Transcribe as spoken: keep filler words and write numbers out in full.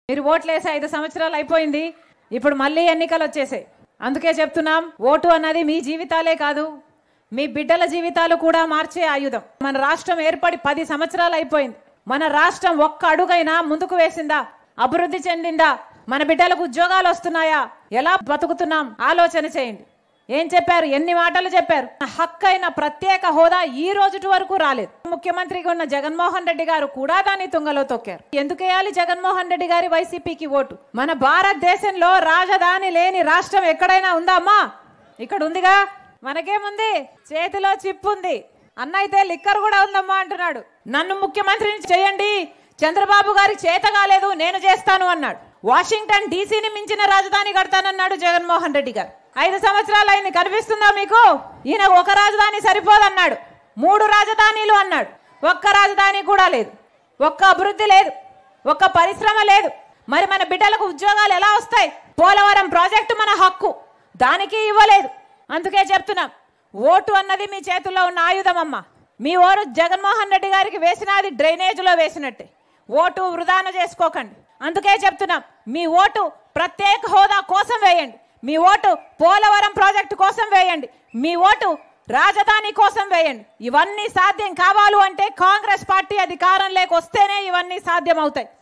మీరు ఓట్లేసి ఐదు సంవత్సరాలు అయిపోయింది, ఇప్పుడు మళ్ళీ ఎన్నికలు వచ్చేసాయి. అందుకే చెప్తున్నాం, ఓటు అన్నది మీ జీవితాలే కాదు, మీ బిడ్డల జీవితాలు కూడా మార్చే ఆయుధం. మన రాష్ట్రం ఏర్పడి పది సంవత్సరాలు అయిపోయింది. మన రాష్ట్రం ఒక్క అడుగైనా ముందుకు వేసిందా? అభివృద్ధి చెందిందా? మన బిడ్డలకు ఉద్యోగాలు వస్తున్నాయా? ఎలా బతుకుతున్నాం ఆలోచన చేయండి. ఏం చెప్పారు? ఎన్ని మాటలు చెప్పారు? హక్కైన ప్రత్యేక హోదా ఈ రోజు వరకు రాలేదు. ముఖ్యమంత్రిగా ఉన్న జగన్మోహన్ రెడ్డి గారు కూడా దాన్ని తుంగలో తొక్కారు. ఎందుకు వేయాలి జగన్మోహన్ రెడ్డి గారి వైసీపీకి ఓటు? మన భారతదేశంలో రాజధాని లేని రాష్ట్రం ఎక్కడైనా ఉందా అమ్మా? ఇక్కడ ఉందిగా. మనకేముంది? చేతిలో చిప్ ఉంది. అన్న అయితే లిక్కర్ కూడా ఉందమ్మా అంటున్నాడు. నన్ను ముఖ్యమంత్రిని చేయండి, చంద్రబాబు గారికి చేత కాలేదు, నేను చేస్తాను అన్నాడు. వాషింగ్టన్ డీసీని మించిన రాజధాని కడతానన్నాడు జగన్మోహన్ రెడ్డి గారు. ఐదు సంవత్సరాలు అయింది, కనిపిస్తుందా మీకు? ఈయన ఒక రాజధాని సరిపోదన్నాడు, మూడు రాజధానిలు అన్నాడు. ఒక్క రాజధాని కూడా లేదు, ఒక్క అభివృద్ధి లేదు, ఒక్క పరిశ్రమ లేదు. మరి మన బిడ్డలకు ఉద్యోగాలు ఎలా వస్తాయి? పోలవరం ప్రాజెక్టు మన హక్కు, దానికి ఇవ్వలేదు. అందుకే చెప్తున్నాం, ఓటు అన్నది మీ చేతుల్లో ఉన్న ఆయుధం అమ్మ. మీ ఓటు జగన్మోహన్ రెడ్డి గారికి వేసినది డ్రైనేజ్లో వేసినట్టే. ఓటు వృధాన చేసుకోకండి. అందుకే చెప్తున్నాం, మీ ఓటు ప్రత్యేక హోదా కోసం వేయండి, మీ ఓటు పోలవరం ప్రాజెక్టు కోసం వేయండి, మీ ఓటు రాజధాని కోసం వేయండి. ఇవన్నీ సాధ్యం కావాలి అంటే కాంగ్రెస్ పార్టీ అధికారంలోకి వస్తేనే ఇవన్నీ సాధ్యం అవుతాయి.